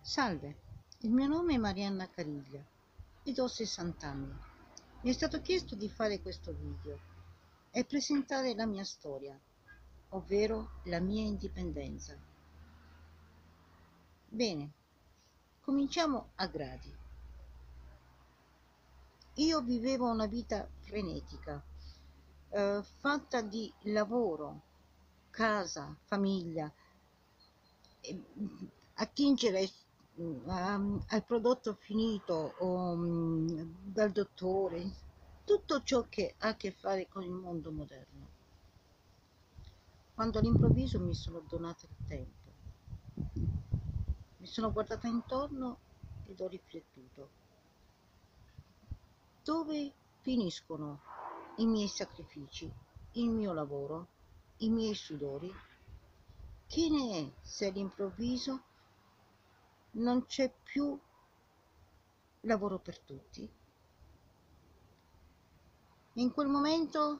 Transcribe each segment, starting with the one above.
Salve, il mio nome è Marianna Cariglia ed ho 60 anni. Mi è stato chiesto di fare questo video e presentare la mia storia, ovvero la mia indipendenza. Bene, cominciamo a gradi. Io vivevo una vita frenetica, fatta di lavoro, casa, famiglia, attingere al prodotto finito o dal dottore, tutto ciò che ha a che fare con il mondo moderno. Quando all'improvviso mi sono donata il tempo, mi sono guardata intorno ed ho riflettuto. Dove finiscono i miei sacrifici, il mio lavoro, i miei sudori? Che ne è se all'improvviso non c'è più lavoro per tutti? In quel momento,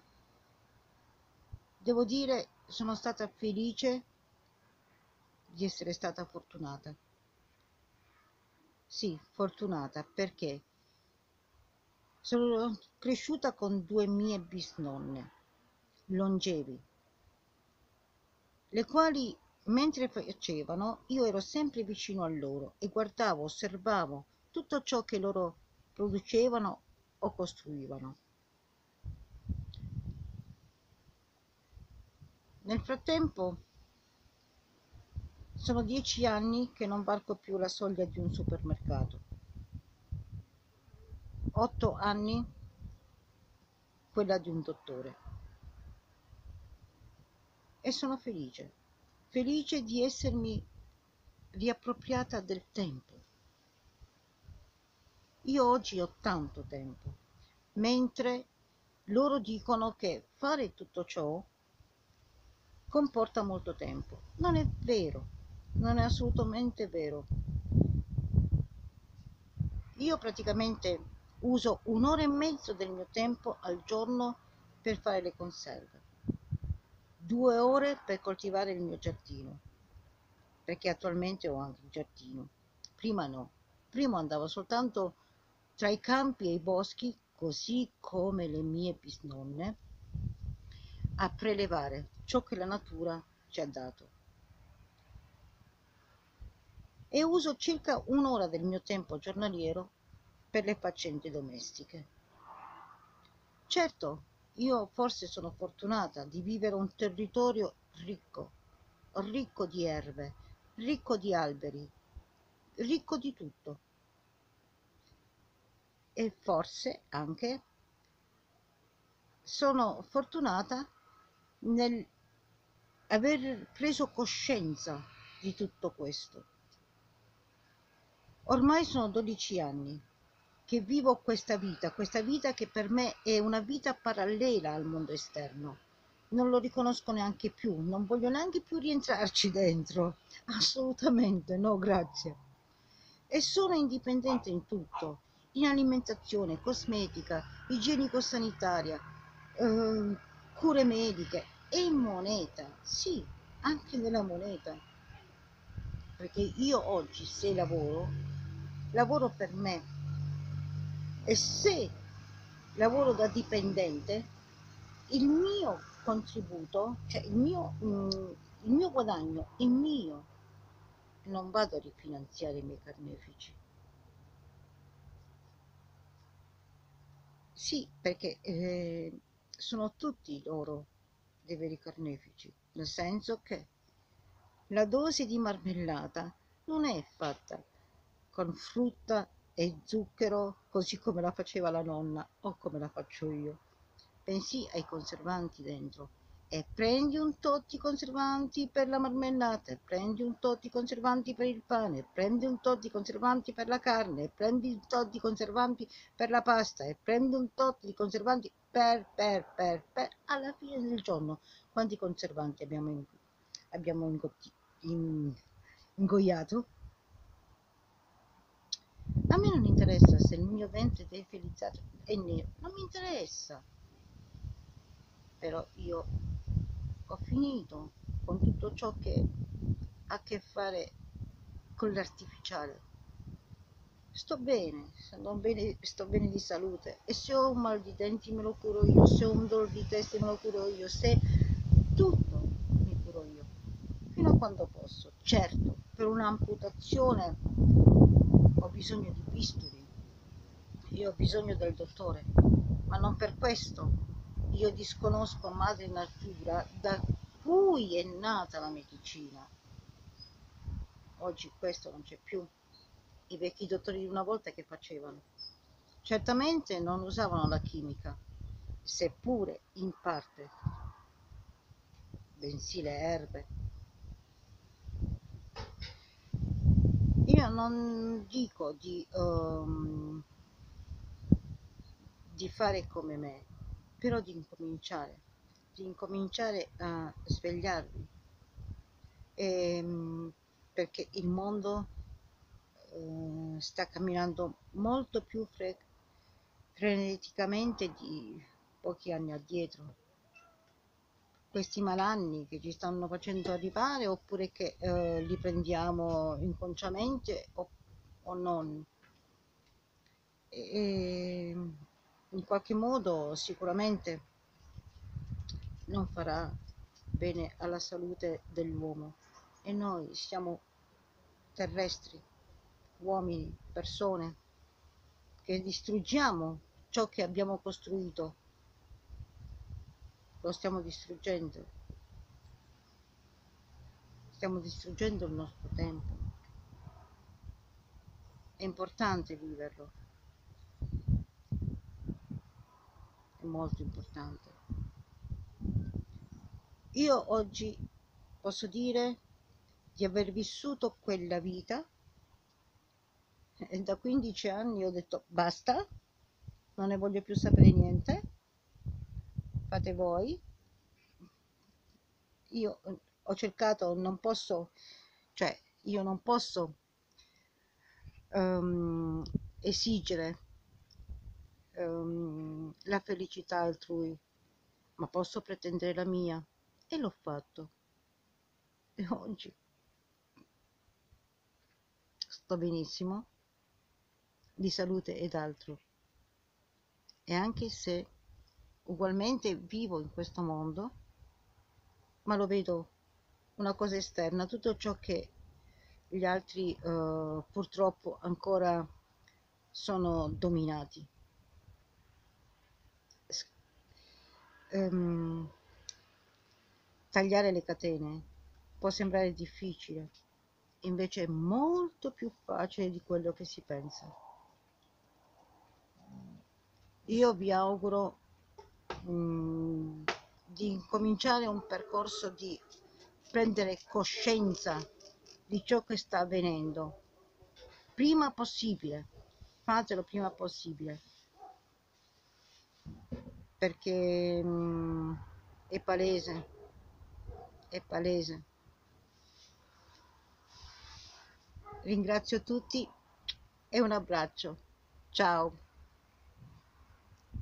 devo dire, sono stata felice di essere stata fortunata. Sì, fortunata perché sono cresciuta con due mie bisnonne, longevi, le quali mentre facevano io ero sempre vicino a loro e guardavo, osservavo tutto ciò che loro producevano o costruivano. Nel frattempo sono 10 anni che non varco più la soglia di un supermercato. 8 anni quella di un dottore. E sono felice, felice di essermi riappropriata del tempo. Io oggi ho tanto tempo, mentre loro dicono che fare tutto ciò comporta molto tempo. Non è vero, non è assolutamente vero. Io praticamente uso un'ora e mezzo del mio tempo al giorno per fare le conserve, 2 ore per coltivare il mio giardino, perché attualmente ho anche il giardino. Prima no, prima andavo soltanto tra i campi e i boschi, così come le mie bisnonne, a prelevare ciò che la natura ci ha dato. E uso circa un'ora del mio tempo giornaliero per le faccende domestiche. Certo, io forse sono fortunata di vivere un territorio ricco, ricco di erbe, ricco di alberi, ricco di tutto. E forse anche sono fortunata nel aver preso coscienza di tutto questo. Ormai sono 12 anni che vivo questa vita che per me è una vita parallela al mondo esterno. Non lo riconosco neanche più, non voglio neanche più rientrarci dentro. Assolutamente no, grazie. E sono indipendente in tutto, in alimentazione, cosmetica, igienico-sanitaria, cure mediche e in moneta, sì, anche nella moneta. Perché io oggi se lavoro, lavoro per me e se lavoro da dipendente, il mio contributo, cioè il mio guadagno è mio, non vado a rifinanziare i miei carnefici. Sì, perché sono tutti loro dei veri carnefici, nel senso che la dose di marmellata non è fatta con frutta e zucchero così come la faceva la nonna o come la faccio io, bensì ai conservanti dentro. E prendi un tot di conservanti per la marmellata, e prendi un tot di conservanti per il pane, e prendi un tot di conservanti per la carne, e prendi un tot di conservanti per la pasta, e prendi un tot di conservanti alla fine del giorno. Quanti conservanti abbiamo ingoiato? A me non interessa se il mio dente defilizzato è nero, non mi interessa. Però io ho finito con tutto ciò che ha a che fare con l'artificiale. Sto bene di salute, e se ho un mal di denti me lo curo io, se ho un dolore di testa me lo curo io, se tutto mi curo io, fino a quando posso. Certo, per un'amputazione ho bisogno di bisturi, io ho bisogno del dottore, ma non per questo io disconosco madre natura da cui è nata la medicina. Oggi questo non c'è più. I vecchi dottori di una volta che facevano? Certamente non usavano la chimica, seppure in parte, bensì le erbe. Io non dico di fare come me, però di incominciare a svegliarvi, perché il mondo sta camminando molto più freneticamente di pochi anni addietro. Questi malanni che ci stanno facendo arrivare, oppure che li prendiamo inconsciamente o non. E in qualche modo sicuramente non farà bene alla salute dell'uomo, e noi siamo terrestri, uomini, persone, che distruggiamo ciò che abbiamo costruito, lo stiamo distruggendo il nostro tempo. È importante viverlo, è molto importante. Io oggi posso dire di aver vissuto quella vita, e da 15 anni ho detto basta, non ne voglio più sapere niente, fate voi. Io ho cercato, non posso, cioè io non posso ehm, esigere la felicità altrui, ma posso pretendere la mia, e l'ho fatto. E oggi sto benissimo, di salute ed altro. E anche se ugualmente vivo in questo mondo, ma lo vedo una cosa esterna, tutto ciò che gli altri purtroppo ancora sono dominati. S- ehm, Tagliare le catene può sembrare difficile, invece è molto più facile di quello che si pensa. Io vi auguro di incominciare un percorso di prendere coscienza di ciò che sta avvenendo prima possibile. Fatelo prima possibile, perché è palese, è palese. Ringrazio tutti e un abbraccio. Ciao.